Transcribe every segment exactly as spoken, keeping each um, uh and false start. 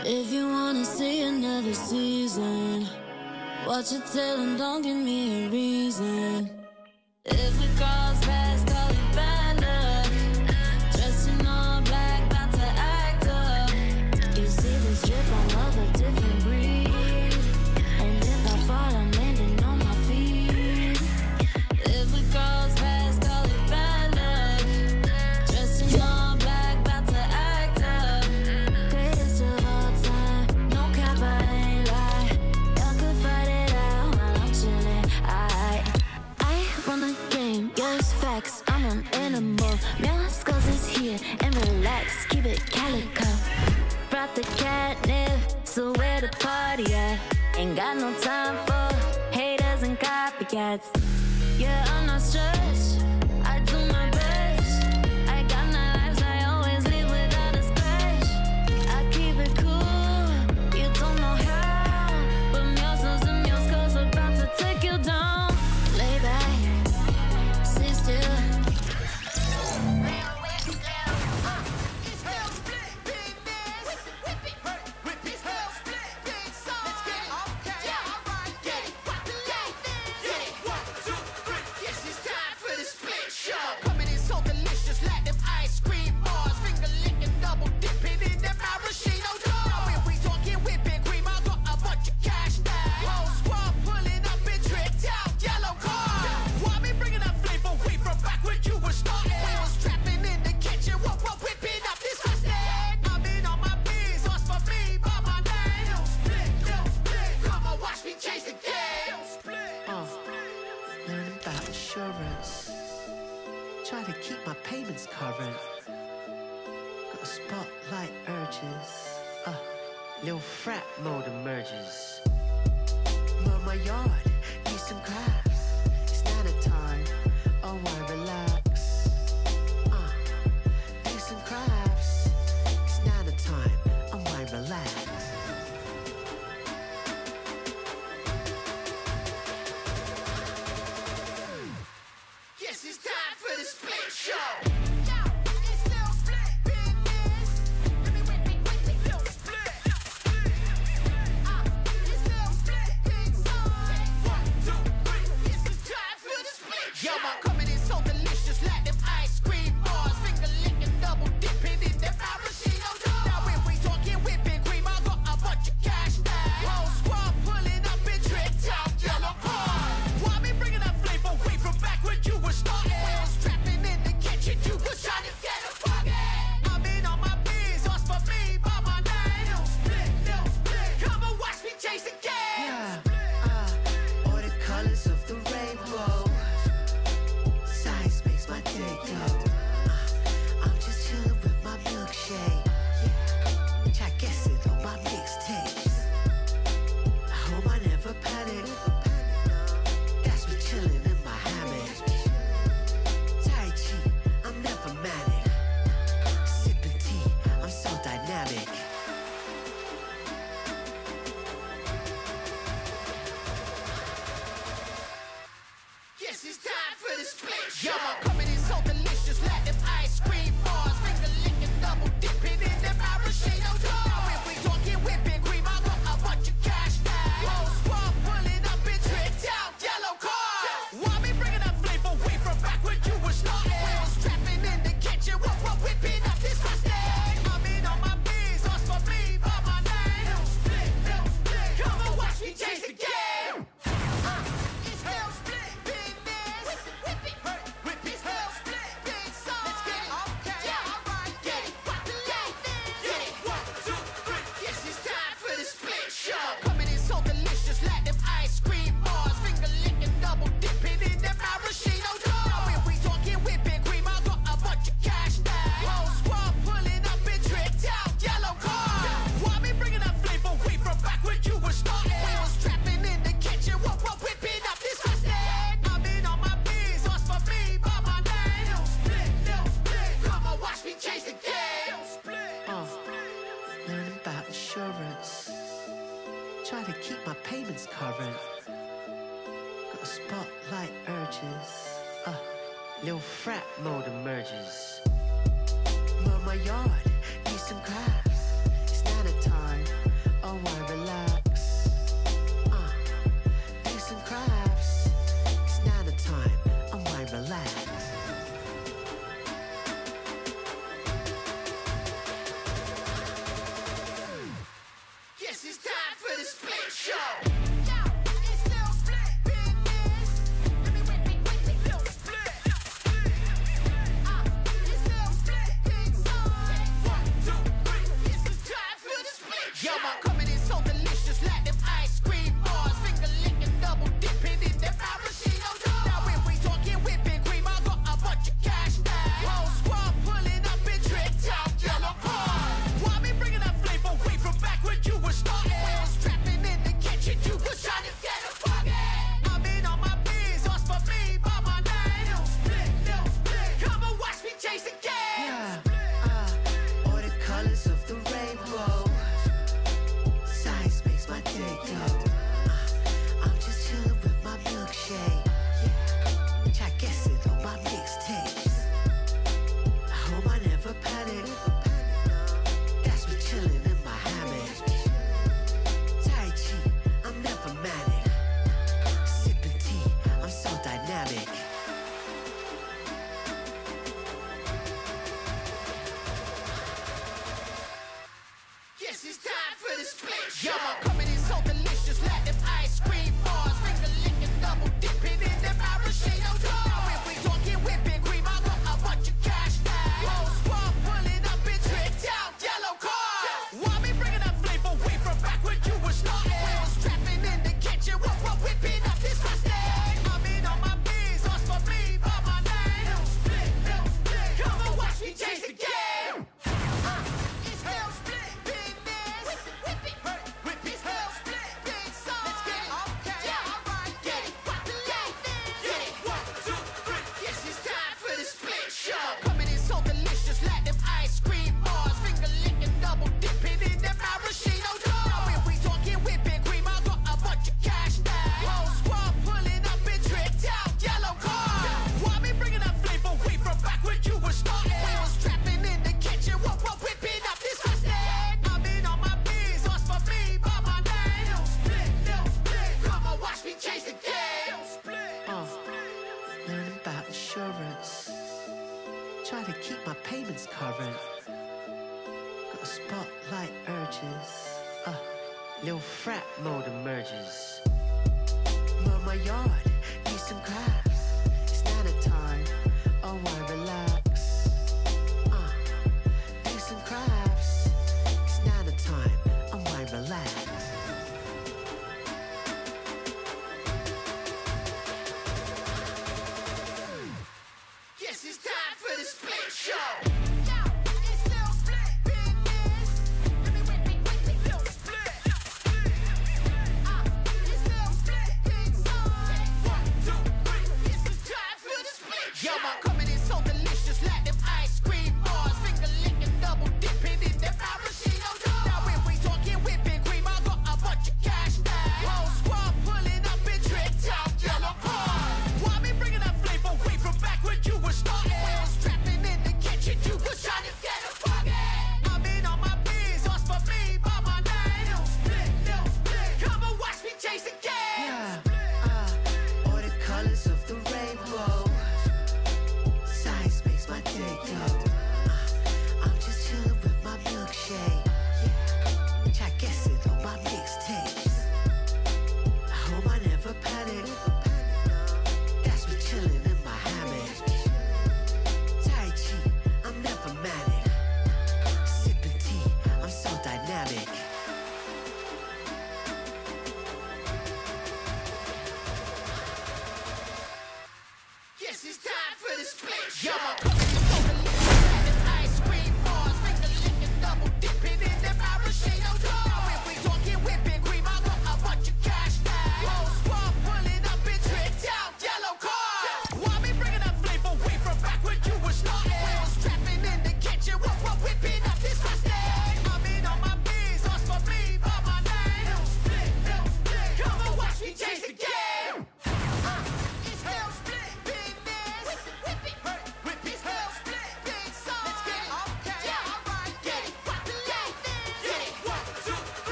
If you wanna see another season, watch your tail and don't give me a reason. If we cross paths, call it bad luck. Dressed in all black, about to act up. You see this drip, I love a different breed. And if I fall, I'm landing on my feet. If we cross paths, call it bad luck. Dressed in all black, about to act up. Greatest of all time, no cap, I ain't lie. Y'all could fight it out while I'm chilling. I, I run the game, yes facts. I'm an animal. Melascos is here and relax, keep it calico. Brought the catnip, so where the party at? Ain't got no time for haters and copycats. Yeah, I'm not stressed, I do my best. I got my lives, I always live without a scratch. I keep it cool, you don't know how. But meus and meus cause about to take you down. Lay back, sit still. Try to keep my payments current. Got a spotlight urges. Uh, little frat mode emerges. Mow my yard, do some crafts. It's not a time, oh I relax. Uh, do some crafts. It's not a time, oh I relax. Yes, it's time for the split show. It's still split business. Let me whip it, whip it, still split. Uh, it's still split things on. One, two, three. Yes, it's time for the split show. Yo, my coming in so delicious, like them ice cream bars. Finger licking, double dipping in them maraschino jars. Now when we talking whipping cream, I got a bunch of cash now. Whole squad pulling up in tricked out yellow cars. Why me bringing that flavor way from back when you were starting? We was trapping in the kitchen, you was trying to get a bucket. I'm in on my biz, ask for me by my name. No split, no split. Come and watch me chase the game. Yeah, uh, all the colors of the rainbow. Science makes my day go. Uh, I'm just chilling with my milkshake. Yeah, try guess it on my mixtapes. I hope I never panic. That's me chilling in my hammock. Tai Chi, I'm never manic. Sipping tea, I'm so dynamic. Yes, it's time for the split show. Yo, I'm coming in so delicious, like them ice cream bars. Finger licking, double dipping in them maraschino jars. Now when we talking whipping cream, I got a bunch of cash now. Whole squad pulling up in tricked out yellow cars. Why me bringing that flavor way from back when you were starting? We was trapping in the kitchen, what we're whipping up this mustang. I'm in on my biz, ask for me by my name. No split, no split. Come and watch me chase the game. Uh, it's still split business. Whip it, whip it, hey, whip it. It's still split things on. Let's get it, okay. Yeah, alright, get it, rock the lightning. Get it, one, two, three. Yes, it's time for the split show. Coming in so delicious, like them ice cream bars. Finger licking, double dipping in them maraschino jars. Now when we talking whipping cream, I got a bunch of cash now. Whole squad pulling up in tricked out yellow cars. Why me bringing that flavor way from back when you were starting? We was trapping in the kitchen, what we're whipping up this mustang. I'm in on my biz, ask for me by my name. No split, no split. Come and watch me chase the game. No split, uh, learning about insurance. Try to keep my payments current. Got a spotlight urges. Uh, little frat mode emerges. Mow my yard, do some crafts. It's not a time,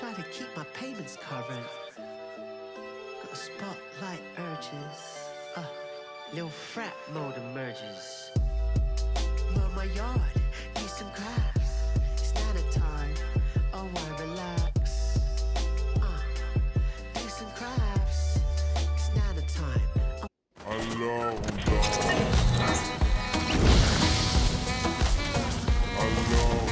Try to keep my payments current. Got a spotlight urges. Uh, little frat mode emerges. Mow my yard, do some crafts. It's not a time. Oh, I relax. Uh, do some crafts. It's not a time. Oh. Alone, dog. Alone,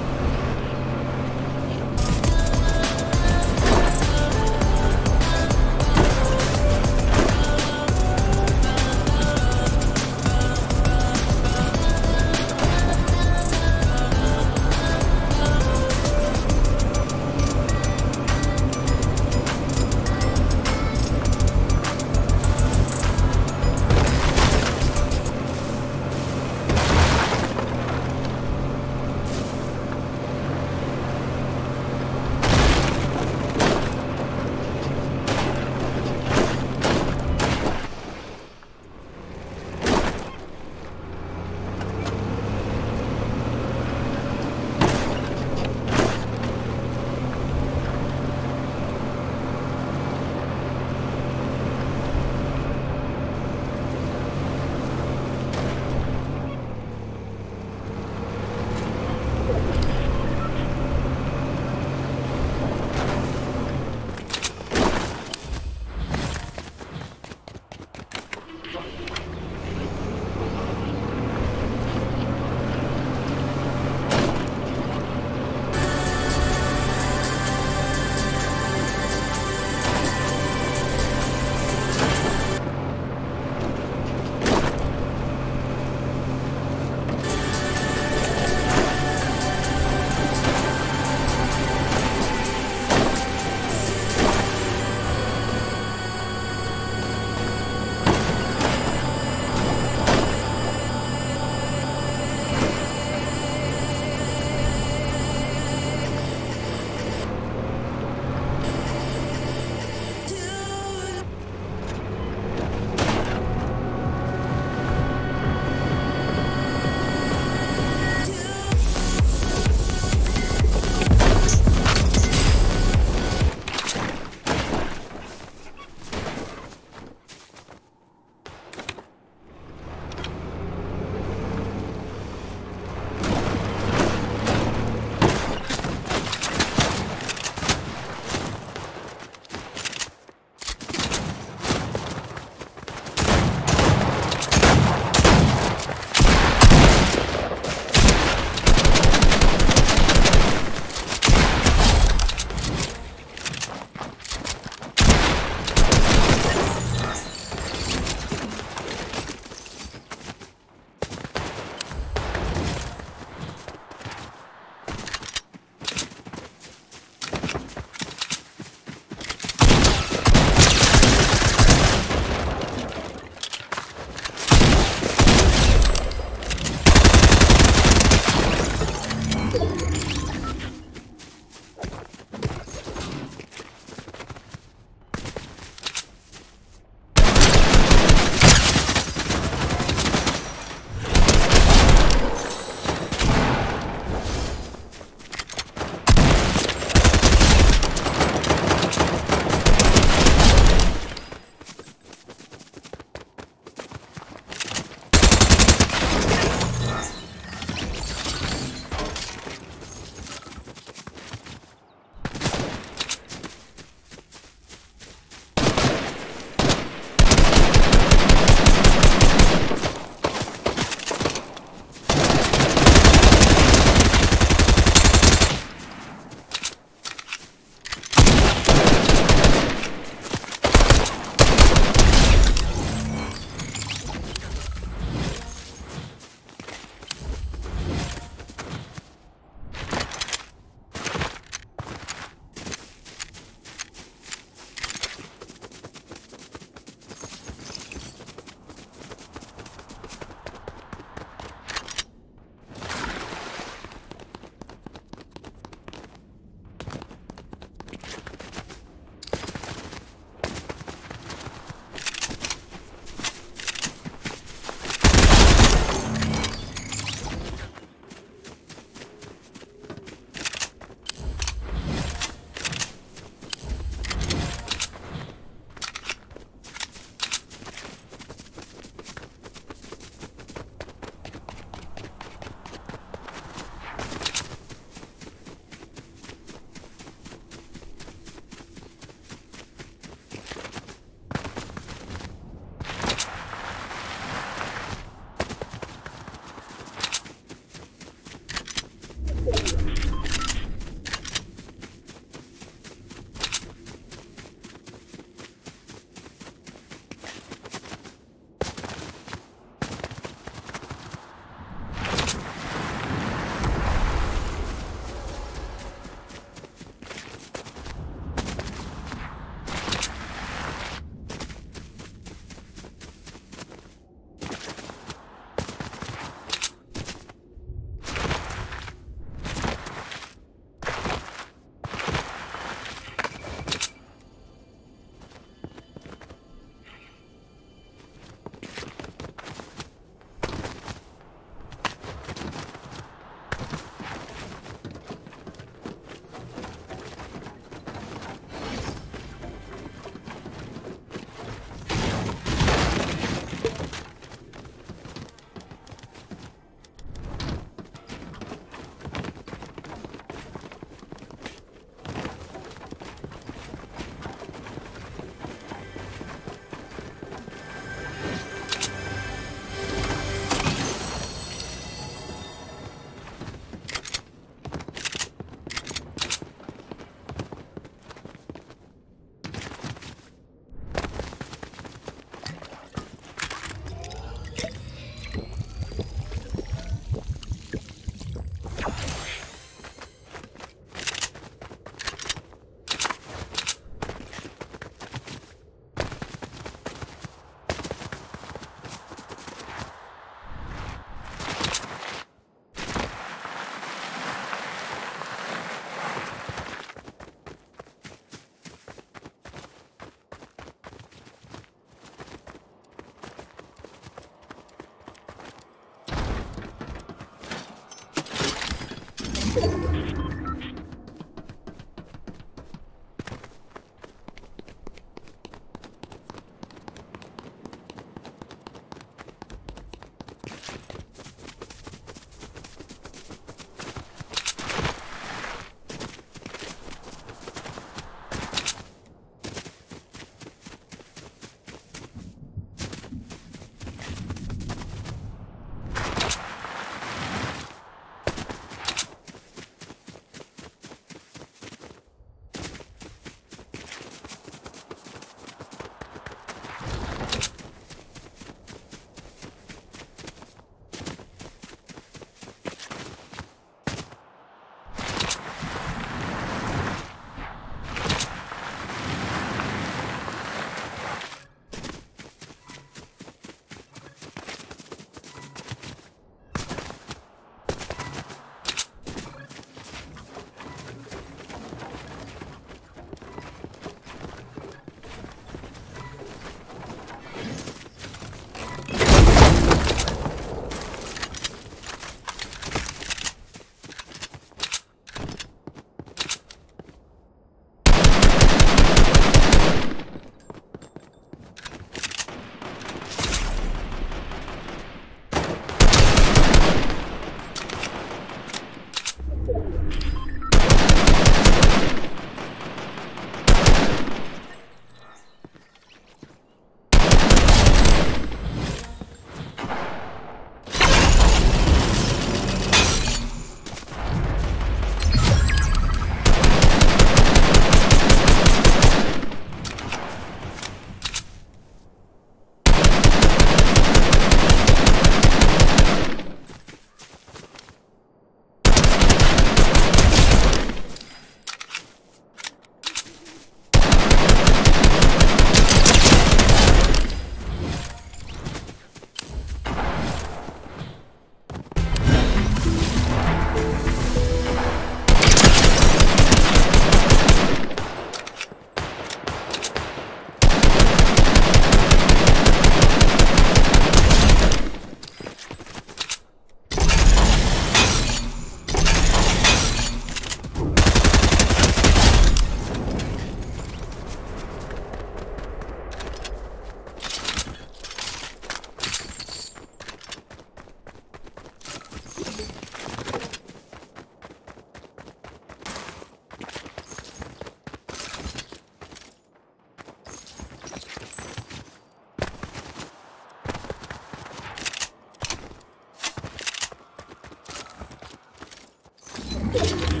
You